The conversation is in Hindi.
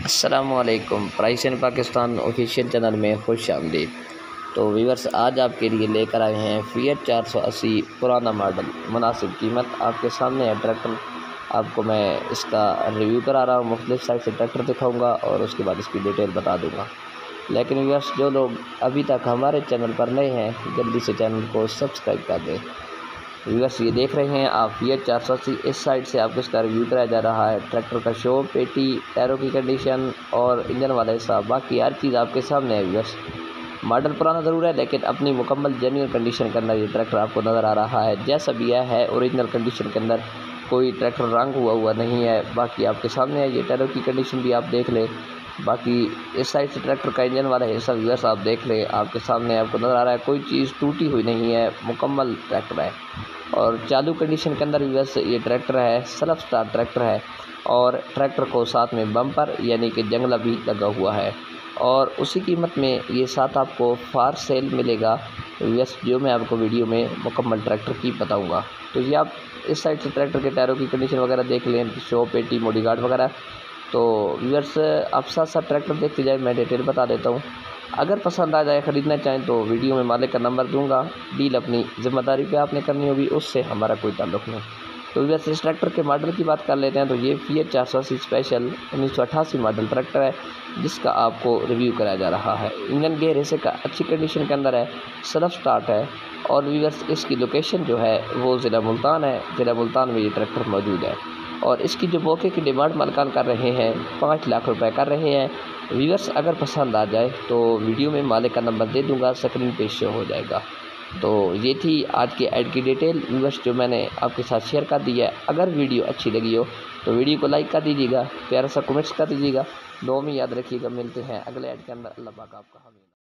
अस्सलामुअलैकुम। Price in Pakistan official channel में खुश आमदीद। तो व्यूअर्स, आज आपके लिए लेकर आए हैं फिएट 480 पुराना मॉडल, मुनासिब कीमत। आपके सामने है ट्रैक्टर। आपको मैं इसका रिव्यू करा रहा हूँ, मुख्तलिफ साइड से ट्रैक्टर दिखाऊंगा और उसके बाद इसकी डिटेल बता दूंगा। लेकिन व्यूअर्स, जो लोग अभी तक हमारे चैनल पर नए हैं, जल्दी से चैनल को सब्सक्राइब कर दें। व्यूअर्स, ये देख रहे हैं आप फिएट 480। इस साइड से आपको इसका रिव्यू कराया जा रहा है। ट्रैक्टर का शो, पेटी, टायरों की कंडीशन और इंजन वाला हिस्सा, बाकी हर चीज़ आपके सामने है। व्यूअर्स, मॉडल पुराना ज़रूर है, लेकिन अपनी मुकम्मल जेन्युइन कंडीशन के अंदर ये ट्रैक्टर आपको नज़र आ रहा है। जैसा भी है ओरिजिनल कंडीशन के अंदर, कोई ट्रैक्टर रंग हुआ नहीं है। बाकी आपके सामने है। ये टायरों की कंडीशन भी आप देख लें। बाकी इस साइड से ट्रैक्टर का इंजन वाला हिस्सा व्यूअर्स आप देख लें, आपके सामने आपको नज़र आ रहा है। कोई चीज़ टूटी हुई नहीं है, मुकम्मल ट्रैक्टर है। और चालू कंडीशन के अंदर व्यूअर्स ये ट्रैक्टर है, सेल्फ स्टार्ट ट्रैक्टर है। और ट्रैक्टर को साथ में बम्पर यानी कि जंगला भी लगा हुआ है। और उसी कीमत में ये साथ आपको फार सेल मिलेगा व्यूअर्स, जो मैं आपको वीडियो में मुकम्मल ट्रैक्टर की बताऊंगा। तो ये आप इस साइड से ट्रैक्टर के टायरों की कंडीशन वगैरह देख लें, शो, पेटी, मॉडिगार्ड वगैरह। तो व्यूअर्स, आप साथ साथ ट्रैक्टर देखते जाए, मैं डिटेल बता देता हूँ। अगर पसंद आ जाए, ख़रीदना चाहें तो वीडियो में मालिक का नंबर दूंगा। डील अपनी ज़िम्मेदारी पे आपने करनी होगी, उससे हमारा कोई ताल्लुक़ नहीं। तो वैसे इस ट्रैक्टर के मॉडल की बात कर लेते हैं। तो ये फिएट 480 स्पेशल 1988 मॉडल ट्रैक्टर है, जिसका आपको रिव्यू कराया जा रहा है। इंजन गेयर हिस्से का अच्छी कंडीशन के अंदर है, सेल्फ स्टार्ट है। और व्यूअर्स, इसकी लोकेशन जो है वो ज़िला मुल्तान है। ज़िला मुल्तान में ये ट्रैक्टर मौजूद है। और इसकी जो मौके की डिमांड मालिकान कर रहे हैं, 5 लाख रुपए कर रहे हैं। व्यूअर्स, अगर पसंद आ जाए तो वीडियो में मालिक का नंबर दे दूंगा, स्क्रीन पे शो हो जाएगा। तो ये थी आज के ऐड की डिटेल व्यूअर्स, जो मैंने आपके साथ शेयर कर दी है। अगर वीडियो अच्छी लगी हो तो वीडियो को लाइक कर दीजिएगा, प्यारा सा कमेंट्स कर दीजिएगा। दुआ में याद रखिएगा। मिलते हैं अगले ऐड के अंदर। अल्लाह पाक आपका हामी।